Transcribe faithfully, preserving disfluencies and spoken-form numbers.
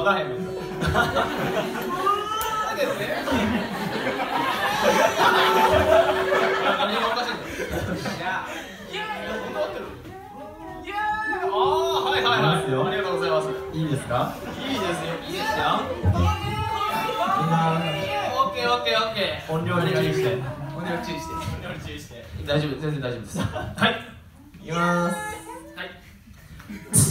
分からへんねん。ですね。何がおかしいんだ。いや、いや、本当合ってる。いや、ああ、はいはいはい。ありがとうございます。 いいですか？ いいですよ。いいですよ。 みんなオッケーオッケーオッケー。 音量に注意して。 音量注意して。音量注意して。大丈夫、全然大丈夫です。はい。 いきます。 はい。